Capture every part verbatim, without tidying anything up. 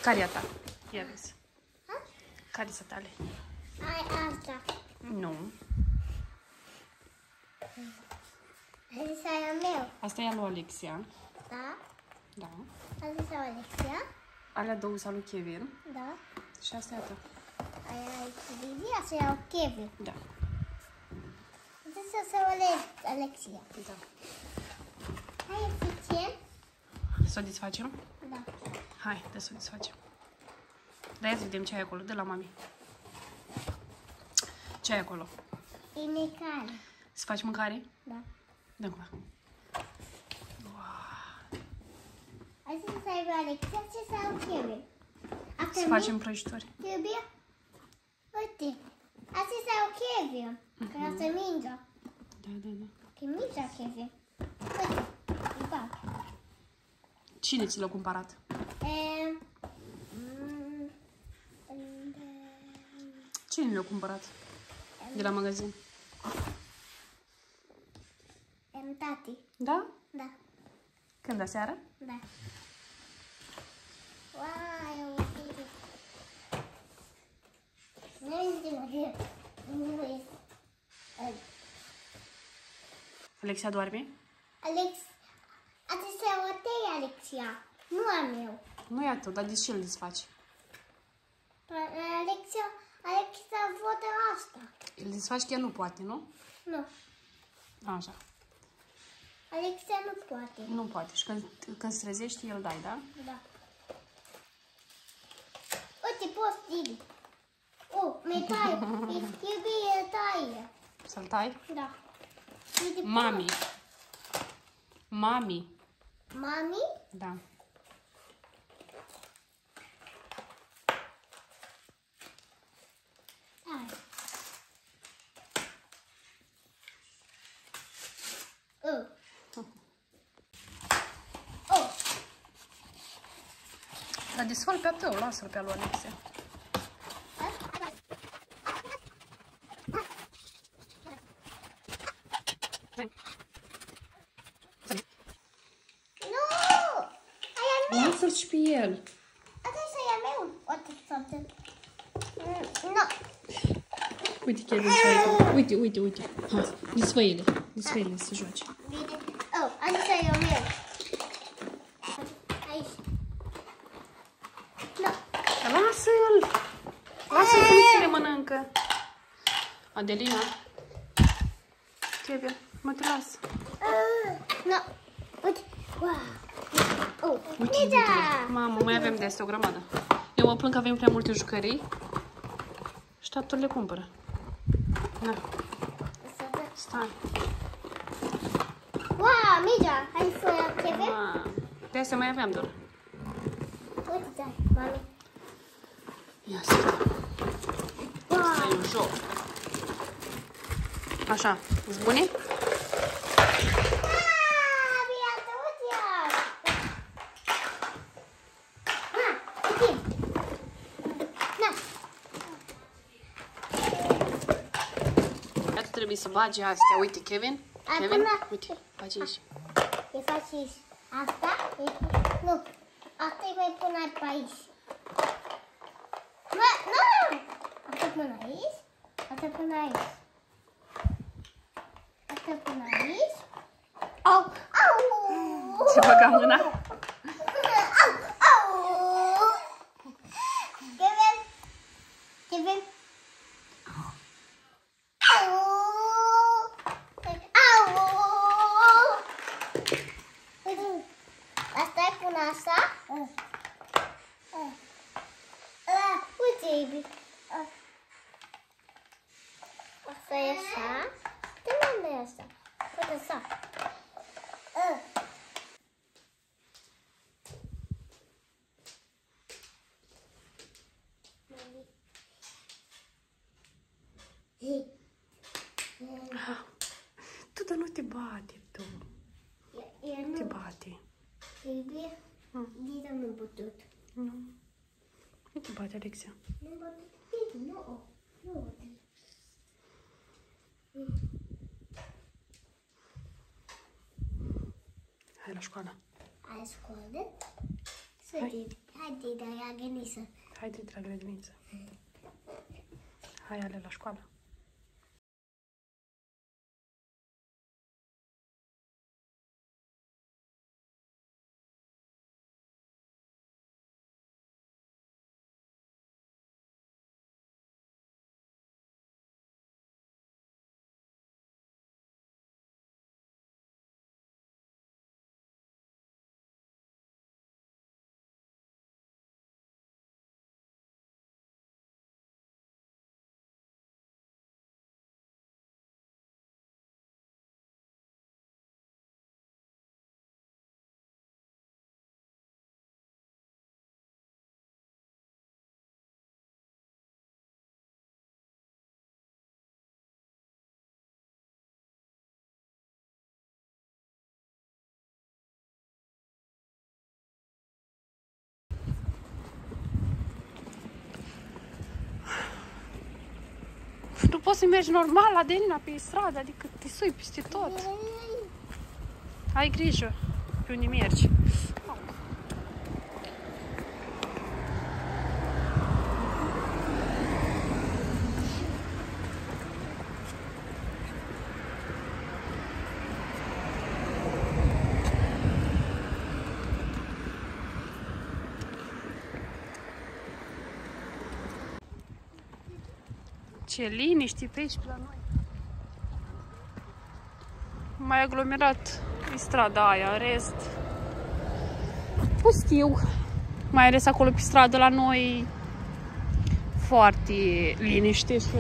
Care e a ta? Ia vezi. Care sunt tale? Ai asta. Nu. Asta e al meu. Asta e a lui Alexia. Da? Da. Asta e al Alexia. Alea două sunt al lui Kevin. Da. Și asta e a ta. Aia e Vivi, asta e al Kevin. Da. Asta e al Alexia. Da. Hai, e suficient? Să o desfacem? Da. Hai, de să o desfacem. Da, ia să vedem ce ai acolo, de la mami. Ce ai acolo? E mâncare. Să faci mâncare? Da. Dă acum. Asta să aibă Alexia și să au Kevin. Să facem prăjituri. Trebuie? Uite. Asta să au Kevin. Că asta e mingea. Da, da, da. Că e mingea Kevin. Uite. Îi bag. Cine ți l-a cumpărat? E... Cine le-a cumpărat? De la magazin. Em tati. Da? Da. Când aseară? Da. Wow, nu este nu este. Alexia doarme? Alex, acesta e o tei, Alexia. Nu am eu. Nu e a tău, dar de ce îl desfaci? Alexia, Alexia văd asta. Îl desfaci că ea nu poate, nu? Nu. Așa. Alexia nu poate. Nu poate. Și când, când se trezește, el dai, da? Da. Uite, poți, Didi. Oh, mi tai. E bine, taie. Să-l tai? Da. Uite, Mami. Mami. Mami? Da. Hai. Oh. Oh. Dar desfăl pe-a tău, lasă-l pe-a lui Alexia. Lasă-l și pe el. Asta e a meu. Uite, something. Nu. Uite, Kevin, ce ai tu. Uite, uite, uite. Hai, desfă-ele. Desfă-ele să joace. Bine. Oh, asta e a meu. Aici. Nu. Lasă-l. Lasă-l că nu se le mănâncă. Adelina. Kevin, mă te las. Nu. Uite. Wow. Oh, Uite, uite. Mamă, mai avem de astea o grămadă. Eu mă plâng că avem prea multe jucării și tatăl le cumpără. Na, stai. Wow, Mija, hai să ia Kevin. Ma. De astea mai aveam doar. Uite, da, mami. Ia să vedem. Wow. Asta e un joc. Așa, îți bune? Trebuie să bagi astea. Uite, Kevin. Kevin, uite, bagi aici. E faci aici. Asta? E... Nu. Asta e mai pun pe aici. Mă, nu! Asta pun aici. Asta pun aici. Asta pun aici. Au! Au! Ce băga mâna? Au! Au! Kevin! Kevin! Asta? Uh. Uh. Uh. Uite, Ibi. Uh. Asta e așa. De unde e asta? Uite așa. Uh. Tu, dar nu te bate, tu. Eu nu te bate. Ibi, Dida nu putut. Nu. Nu te bate, Alexia. Nu putut. Dida, nu. Nu. Hai la școală. Hai la școală. Hai, hai de la grădiniță. Haide de la grădiniță. Hai, Ale, la școală. Nu poți să mergi normal, Adelina, pe stradă, adică te sui peste tot. Ai grijă pe unde mergi. Ce liniște pe aici, pe la noi. Mai aglomerat e strada aia, în rest pustiu. Mai ales acolo pe stradă la noi foarte liniște și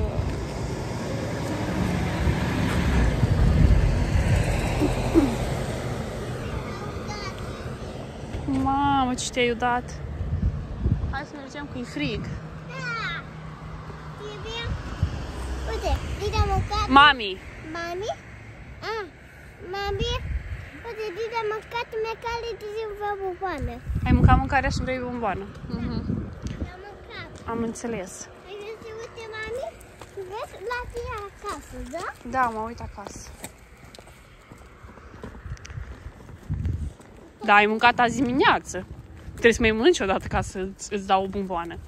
mamă, ce te-ai udat. Hai să mergem, că e frig. Uite, Dida a mâncat. Mami. Mami? Ah, mami. Uite, Dida a mâncat mecale de ziua bomboană. Ai mâncat mâncarea și vrei bomboană. Mhm. Am mâncat. Am înțeles. Ai văzut, uite, mami? Vezi la tine acasă, da? Da, mă uit acasă. Da, ai mâncat azi dimineață. Trebuie să mai mănânci odată ca să îți dau o bomboană.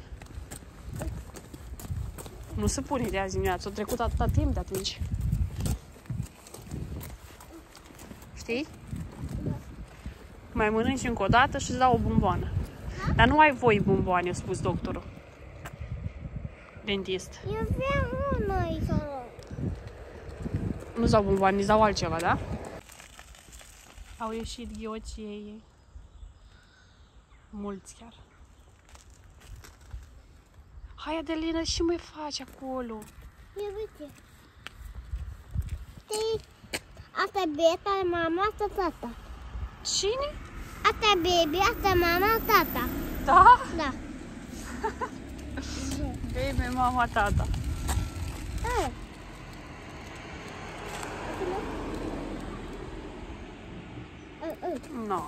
Nu se pune de azi dimineață, a trecut atâta timp de atunci. Știi? Mai mănânci încă o dată și îți dau o bomboană. Dar nu ai voie bomboane, a spus doctorul. Dentist. Eu vreau unul să... Nu-ți dau bomboane, îți dau altceva, da? Au ieșit ghioții. Mulți chiar. Hai, Adelina, și mai faci acolo? Ia uite. Asta e beta, mama, asta tata. Cine? Asta e baby, asta e mama, tata. Da? Da. Baby, mama, tata. Hai. No.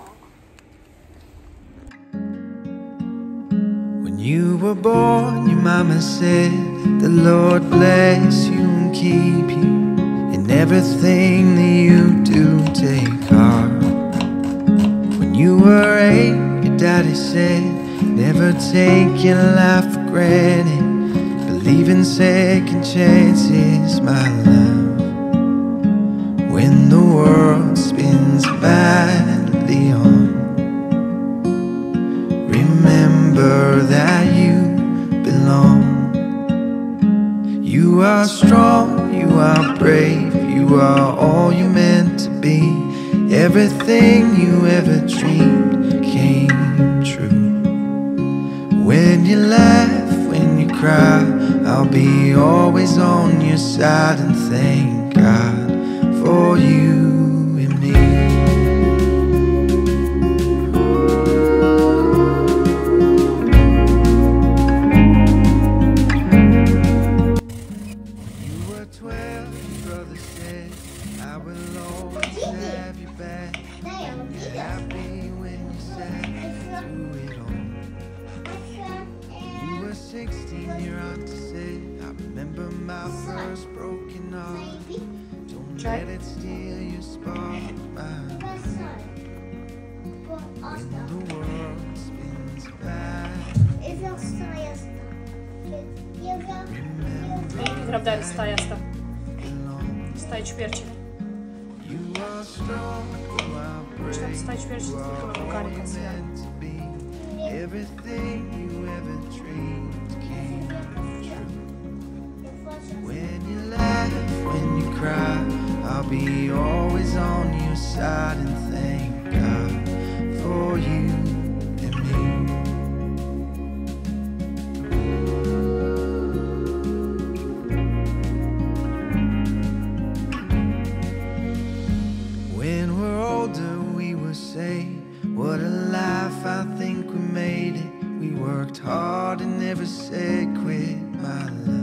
When you were born, your mama said, the Lord bless you and keep you in everything that you do, take heart. When you were eight, your daddy said, never take your life for granted. Believe in second chances, my love. When the world spins badly on, remember that you belong. You are strong, you are brave, you are all you're meant to be. Everything you ever dreamed came true. When you laugh, when you cry, I'll be always on your side, and thank God for you and me. sixteen, your auntie said, I remember my first broken heart. Don't let it steal your spark, my love. When the world's răbdare, stai asta. Stai ciupercile. Știu că stai ciupercile să fie la mâncare ca să ia. When you laugh, when you cry, I'll be always on your side and thank God for you and me. When we're older, we will say, what a life, I think we made it. We worked hard and never said quit, my love.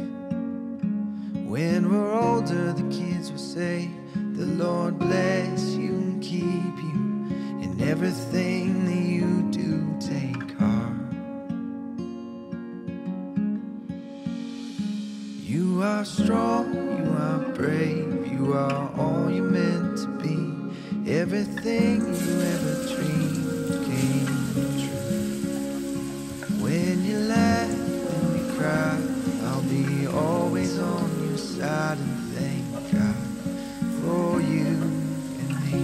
When we're older, the kids will say, the Lord bless you and keep you. In everything that you do, take heart. You are strong, you are brave, you are all you're meant to be. Everything you ever dreamed came true. When you laugh, when you cry, I'll be always on your side and thank God for you and me.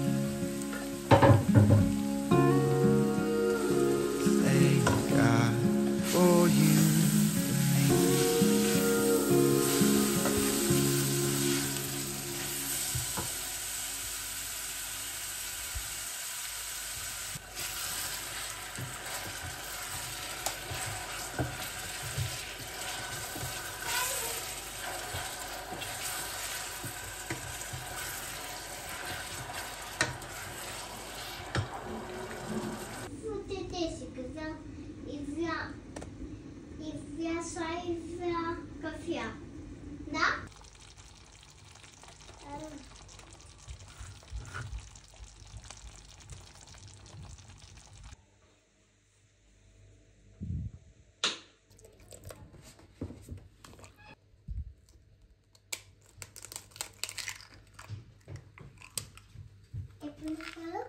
Thank God for you and me. Cafea. Da? E pune pe loc?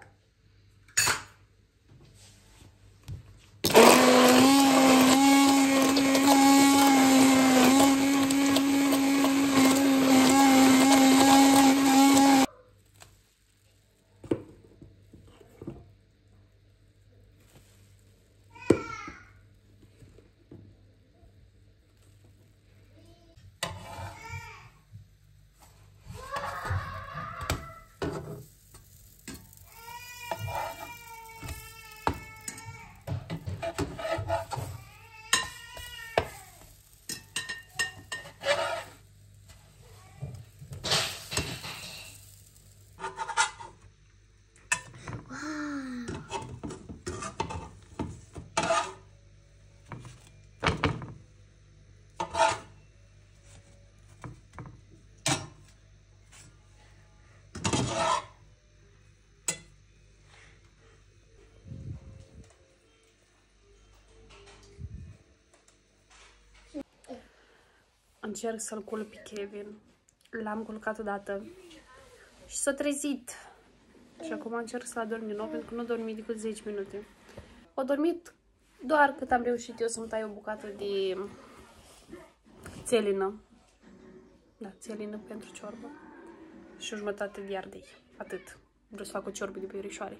Încerc să-l culc pe Kevin. L-am culcat odată și s-a trezit. Și acum încerc să-l adorm din nou, pentru că nu a dormit decât zece minute. A dormit doar cât am reușit eu să-mi tai o bucată de țelină. Da, țelină pentru ciorbă. Și o jumătate de ardei. Atât. Vreau să fac o ciorbă de puierișoare.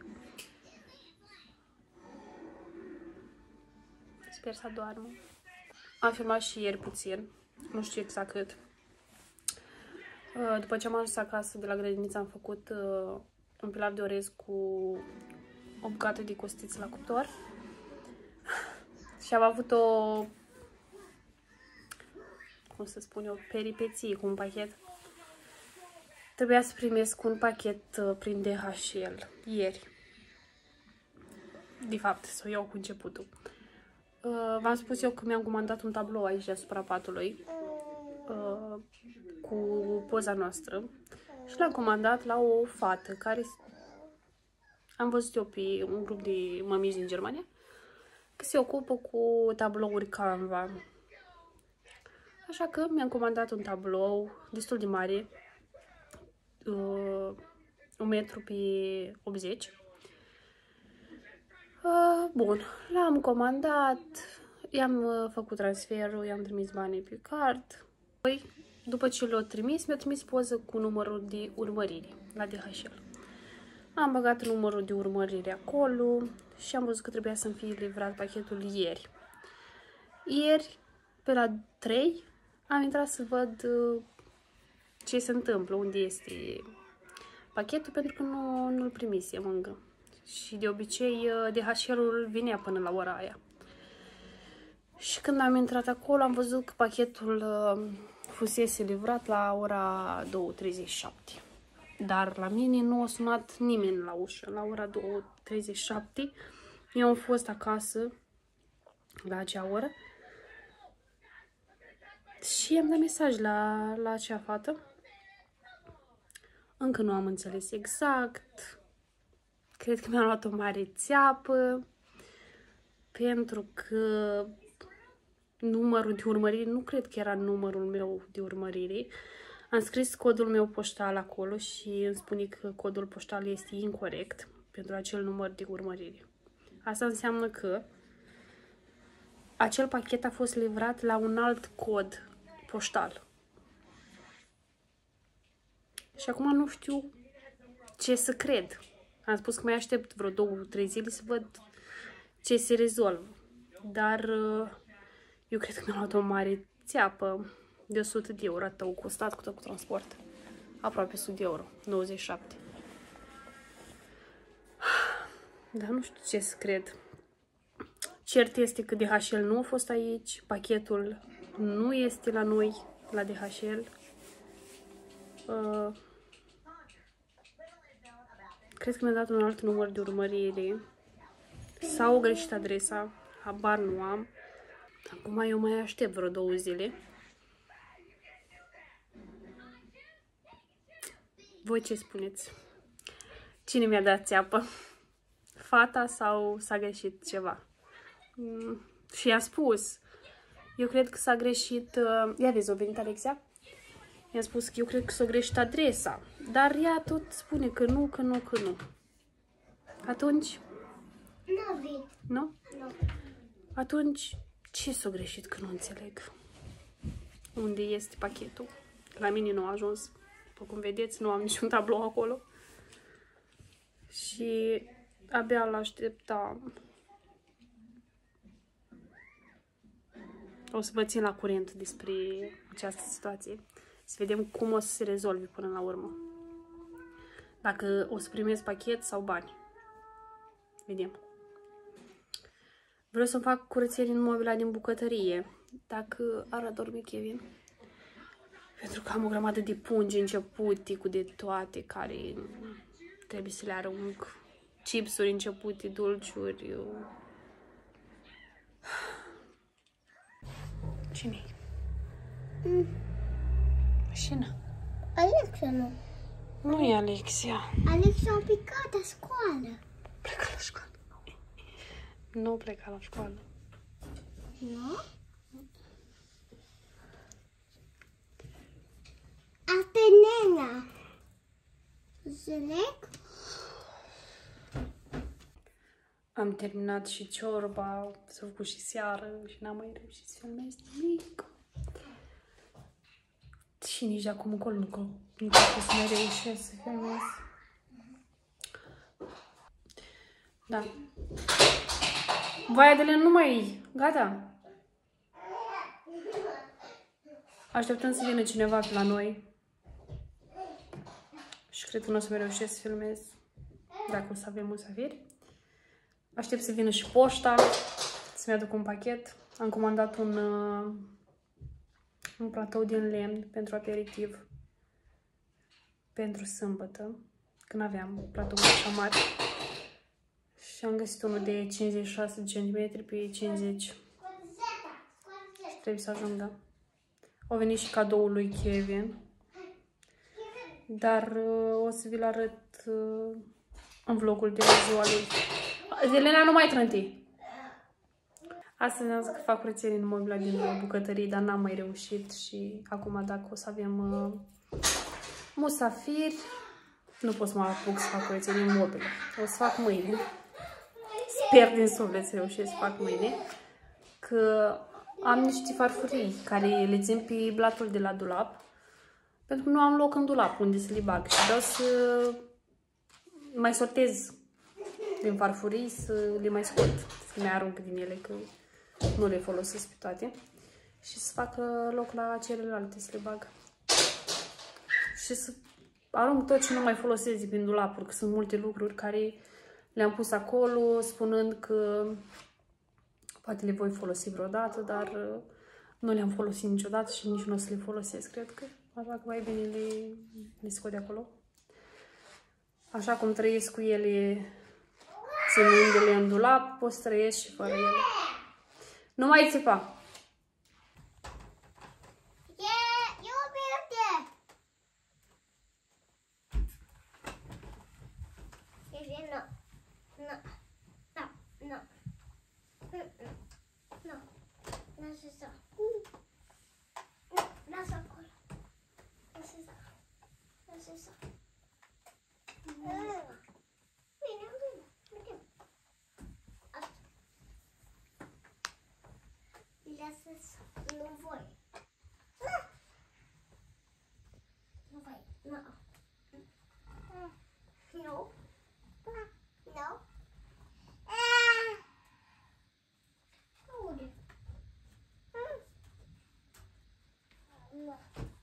Sper să doarmă. Am filmat și ieri puțin. Nu știu exact cât. După ce am ajuns acasă de la grădiniță, am făcut un pilar de orez cu o bucată de costiță la cuptor. Și am avut o, cum să spun eu, peripeție cu un pachet. Trebuia să primesc un pachet prin D H L ieri. De fapt, să o iau cu începutul. Uh, V-am spus eu că mi-am comandat un tablou aici deasupra patului uh, cu poza noastră și l-am comandat la o fată care am văzut eu pe un grup de mămici din Germania că se ocupă cu tablouri Canva. Așa că mi-am comandat un tablou destul de mare, uh, un metru pe optzeci. Uh, bun, l-am comandat, i-am uh, făcut transferul, i-am trimis banii pe card Apoi, după ce l-au trimis, mi-a trimis poză cu numărul de urmărire la D H L. Am băgat numărul de urmărire acolo și am văzut că trebuia să-mi fie livrat pachetul ieri. Ieri, pe la trei, am intrat să văd ce se întâmplă, unde este pachetul, pentru că nu, nu-l primisem încă. Și de obicei D H L-ul vinea până la ora aia. Și când am intrat acolo, am văzut că pachetul uh, fusese livrat la ora două treizeci și șapte. Dar la mine nu a sunat nimeni la ușă. La ora două treizeci și șapte eu am fost acasă la acea oră și am dat mesaj la, la acea fată. Încă nu am înțeles exact. Cred că mi-am luat o mare țeapă, pentru că numărul de urmărire, nu cred că era numărul meu de urmărire. Am scris codul meu poștal acolo și îmi spune că codul poștal este incorect pentru acel număr de urmărire. Asta înseamnă că acel pachet a fost livrat la un alt cod poștal. Și acum nu știu ce să cred. Am spus că mai aștept vreo două, trei zile să văd ce se rezolvă. Dar eu cred că mi-am luat o mare țeapă de o sută de euro. Atât au costat cu tot cu transport. Aproape o sută de euro. nouăzeci și șapte. Dar nu știu ce să cred. Cert este că D H L nu a fost aici. Pachetul nu este la noi, la D H L. Uh, cred că mi-a dat un alt număr de urmărire. Sau greșit adresa. Habar nu am. Acum eu mai aștept vreo două zile. Voi ce spuneți? Cine mi-a dat țeapă? Fata sau s-a greșit ceva? Mm, și i-a spus. Eu cred că s-a greșit... Uh, ia vezi, a venit Alexia? I-am spus că eu cred că s-a greșit adresa. Dar ea tot spune că nu, că nu, că nu. Atunci... Nu vin. Nu? Nu. Atunci, ce s-a greșit că nu înțeleg? Unde este pachetul? La mine nu a ajuns. După cum vedeți, nu am niciun tablou acolo. Și abia l-aștepta. O să vă țin la curent despre această situație. Să vedem cum o să se rezolve până la urmă. Dacă o să primesc pachet sau bani. Vedem. Vreau să fac curățenie în mobila din bucătărie. Dacă ar adormi Kevin. Pentru că am o grămadă de pungi începute cu de toate care trebuie să le arunc. Chipsuri începute, dulciuri. Eu... Cine-i? Mm. Mașina. Alexia nu. Nu e Alexia. Alexia a picat la școală. Pleca la școală. Nu pleca la școală. Nu? Asta e nena. Înțeleg? Am terminat și ciorba, s-a făcut și seară și n-am mai reușit să filmez nimic. Și nici de acum încolo nu cred că să mai reușesc să filmez. Da. Vai, Adelina, nu mai... Gata. Așteptăm să vină cineva pe la noi. Și cred că nu o să mai reușesc să filmez. Dacă o să avem musafiri. Aștept să vină și poșta. Să-mi aduc un pachet. Am comandat un... Uh, un platou din lemn pentru aperitiv. Pentru sâmbătă. Când aveam platouri așa mari. Și am găsit unul de cincizeci și șase centimetri pe cincizeci. Și trebuie să ajungă. Au venit și cadoul lui Kevin. Dar uh, o să vi-l arăt uh, în vlogul de ziua lui. Elena, nu mai trânti! Astăzi am zis că fac curățenie în mobila din bucătărie, dar n-am mai reușit și acum dacă o să avem uh, musafiri, nu pot să mă apuc să fac curățenie în mobilă. O să fac mâine. Sper din suflet să reușesc să fac mâine. Că am niște farfurii care le țin pe blatul de la dulap, pentru că nu am loc în dulap unde să le bag și vreau să mai sortez din farfurii, să le mai scot, să le arunc din ele, că nu le folosesc pe toate, și să fac loc la celelalte, să le bag. Și să arunc tot ce nu mai folosesc din dulapuri, că sunt multe lucruri care le-am pus acolo, spunând că poate le voi folosi vreodată, dar nu le-am folosit niciodată și nici nu o să le folosesc, cred că. Așa că mai bine le, le scot de acolo. Așa cum trăiesc cu ele, ținându-le în dulap, pot să trăiesc și fără ele. Nu mai țipa! Nu voi. Nu voi. Nu. Nu. Nu. Aude. Nu.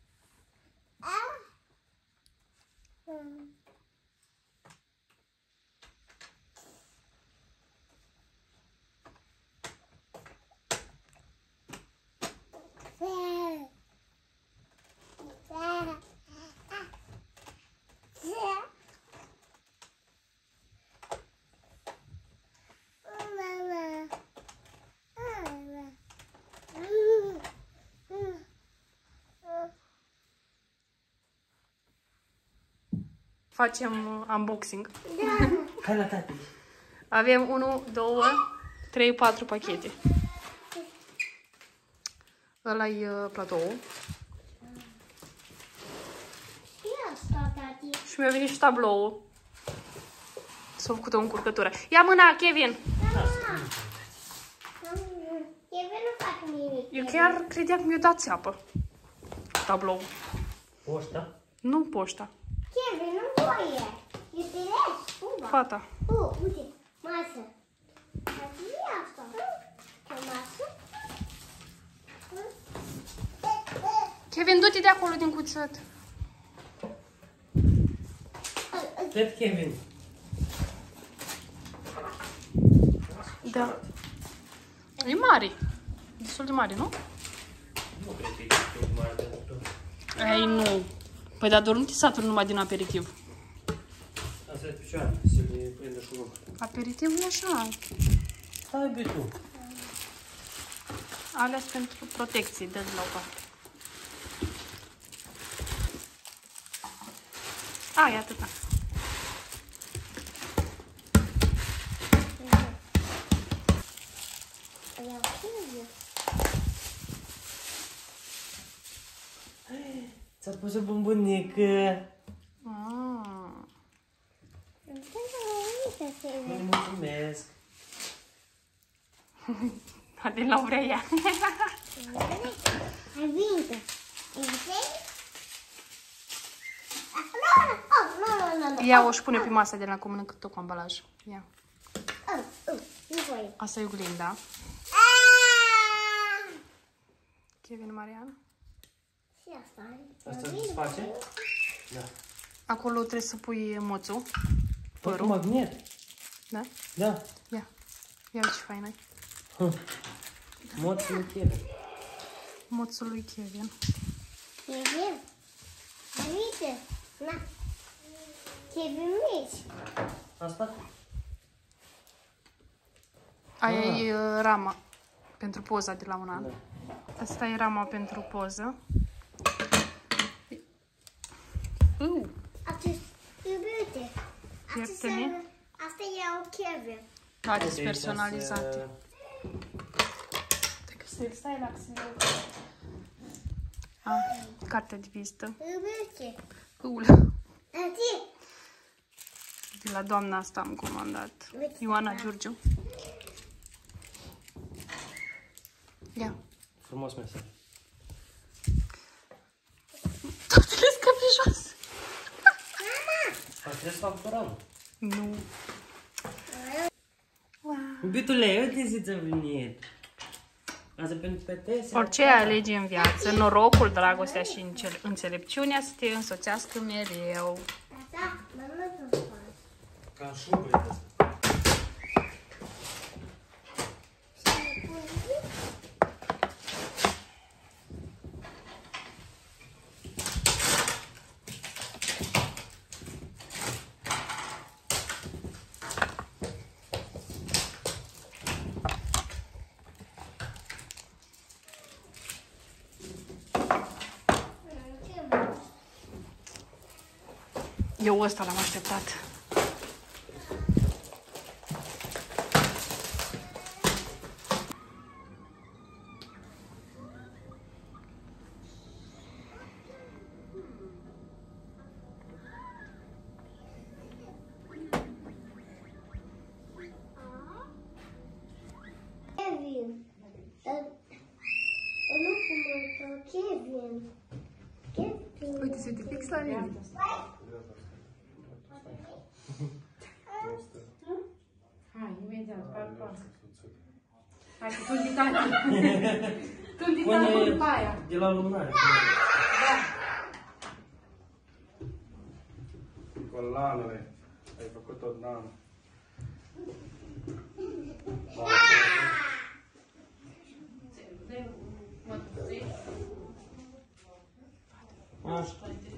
Facem unboxing. Da. Hai la tati. Avem unu, doi, trei, patru pachete. Ăla-i uh, platoul. Și asta, tati. Și mi-a venit și tabloul. S-a făcut o încurcătură. Ia mâna, Kevin! Kevin nu fac nimic. Eu chiar credeam că mi-a dat țeapă. Tablou. Poșta? Nu poșta. Kevin nu voie. Iubilești. Uva. Fata. Oh, uite. Masă. Tati, e asta. Ce masă? Kevin, du-te de acolo din cuțet. Cred Kevin. Da. E mare. Destul de mare, nu? Nu cred că e destul de mare pentru tot. Ei, nu. Păi, dar doar nu te saturi numai din aperitiv. Asta e picioare, să le prindă șurub. Aperitivul e așa. Hai, be tu. Ales pentru protecție, de la o parte. A, e atâta. Ți-a pus o bombonică. Ah. Îi mulțumesc. Adela o vrea ea. Hai, vintă. Ia o și pune pe masă de la cum mănâncă tot cu ambalaj. Ia. Nu voi. Asta e oglinda. Kevin, Mariana. Și asta. Asta îți face? Da. Acolo trebuie să pui moțul. Părul Părul. magnet. Da? Da. Ia. Ia uite ce fain ai. Moțul lui Kevin. Moțul lui Kevin. Kevin. Uite. Na. Kevin mici. Asta? Aia Ah. e uh, rama pentru poza de la un an. Da. Asta e rama pentru poză. Uh, Acest, iubite. Acesta, Ierte-ne. asta e o Kevin. toate Uite, sunt aici personalizate. să- Stai, stai la Ah, cartea de vizită. Iubite. Ul. Tati. De la doamna asta am comandat. Ioana Giurgiu. Ia. Frumos mesaj. Tot le scapi jos. Trebuie să fac curanul. Nu. Iubitule, uite zi ți-a venit. Asta pentru fete. Orice alegi în viață, norocul, dragostea și înțelepciunea să te însoțească mereu. Tata, mă nu fac. Ca șubre. Eu ăsta l-am așteptat. Kevin. Nu cum Kevin. Kevin. Uite, să te fix la mine. Hai, imediat, par par. Hai, că tu indicat. Tu indicat după aia. De la lumânare. Colanule, ai făcut tot nanul. Așa.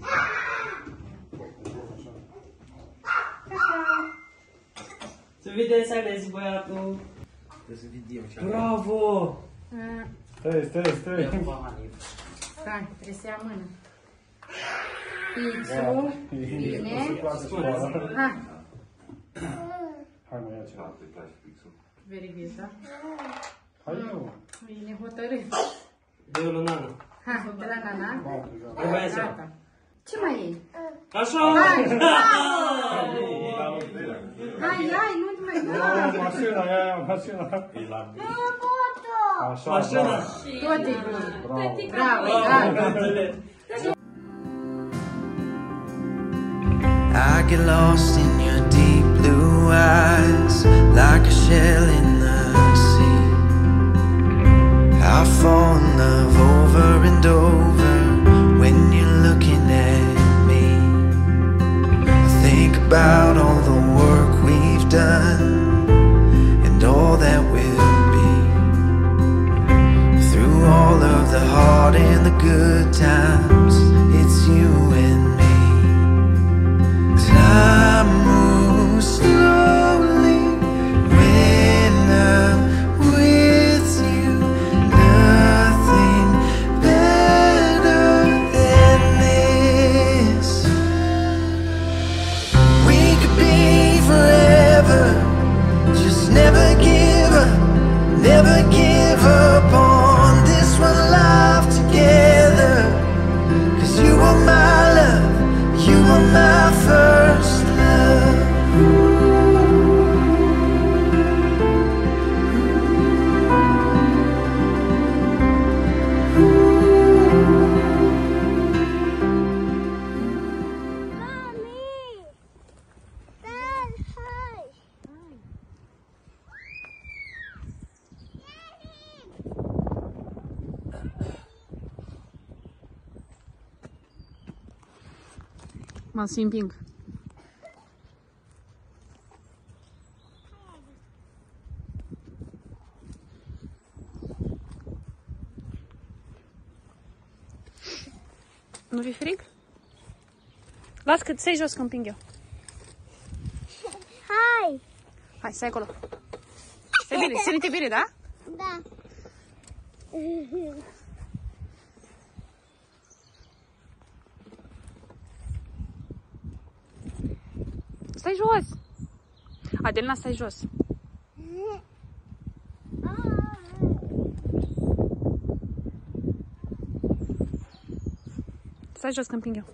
Să vede să alegi băiatul. Trebuie să vedem și Bravo! Stai, stai, stai. Stai, trebuie să ia mână. X-ul. Bine. Hai. Hai mă, ia ceva. Very good, da? Hai eu. Bine, hotărât. De-o lui Nana. Hai, de la Nana. E băiatul. Gata. Ce mai e? Așa! Hai, hai, nu te mai da. Mașina, ia, ia, mașina. Așa, Mașina! da. Tot e bun. Bravo. Bravo, gata. I get lost in your deep blue eyes, like a shell in the sea. I fall in love over and over when you're looking at me. I think about all the work we've done and all that will be. Through all of the hard and the good times, it's you and me. Time moves slowly when I'm with you. Nothing better than this. We could be forever. Just never give up, never give up on this one life together. 'Cause you are my love, you are my first love. Mami! Dad, hi! Mă simping. Nu vi frig? Las că stai jos că împing eu. Hai! Hai, stai acolo. Stai bine, ține-te bine, da? Da. Stai jos. Adelina, stai jos. Stai jos că împing eu.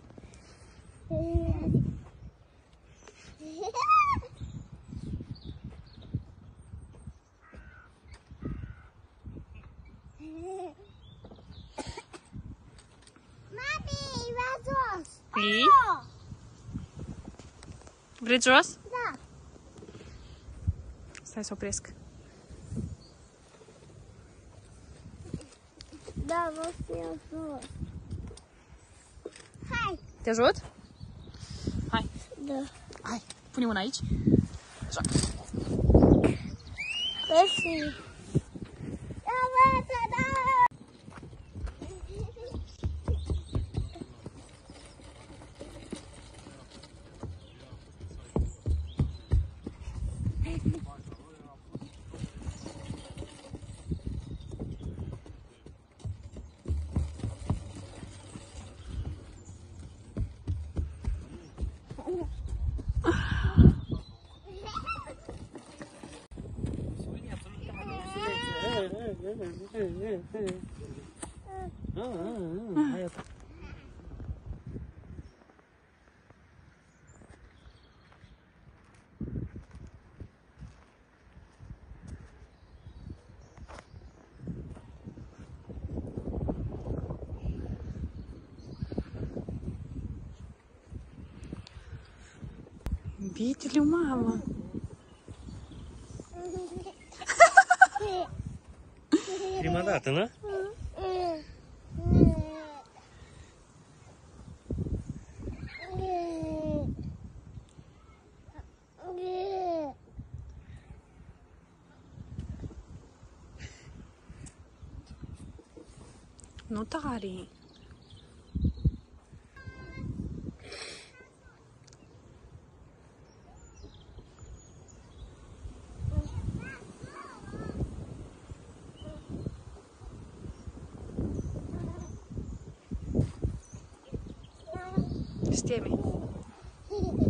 Vrei? Vreți jos? Da. Stai să opresc. Da, vă să iau jos. Hai. Te ajut? Hai. Da. Hai. Pune una aici. Așa. Mersi. Da, bă, da. Видели, мама? Prima dată, nu? Nu tare. С теми.